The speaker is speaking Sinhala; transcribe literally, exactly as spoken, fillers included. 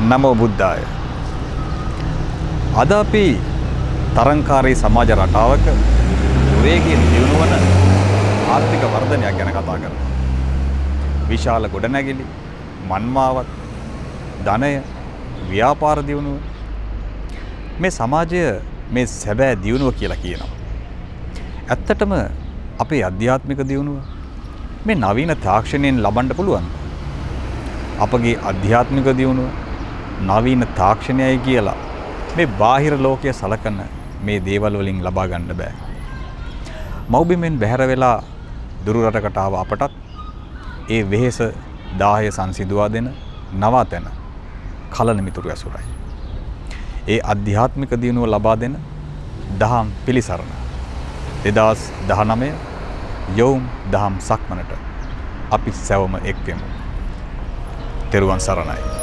නමෝ බුද්ධාය. අද අපි තරංකාරී සමාජ රටාවක වේගයෙන් දියුණු වන ආර්ථික වර්ධනයක් ගැන කතා කරනවා. විශාල ගොඩනැගිලි, මන්මාවත්, ධනය, ව්‍යාපාර දියුණුව මේ සමාජය මේ සැබෑ දියුණුව කියලා කියනවා. ඇත්තටම අපේ අධ්‍යාත්මික දියුණුව මේ නවීන තාක්ෂණයෙන් ලබන්න පුළුවන්. අපගේ අධ්‍යාත්මික දියුණුව නවීන තාක්ෂණයයි කියලා මේ බාහිර ලෝකයේ සලකන මේ දේවල් වලින් ලබා ගන්න බෑ. මව්බිමෙන් බැහැර වෙලා දුරු රටකට ආව අපටත් ඒ වෙහෙස දාහය සංසිඳුවා දෙන නවාතැන කලන මිතුරු ඇසුරයි. ඒ අධ්‍යාත්මික දියුණුව ලබා දෙන දහම් පිළිසරණ දෙදාස් දහනවය යොවුම් දහම් සක්මනට අපි සැවම එක් වෙමු. තෙරුවන් සරණයි.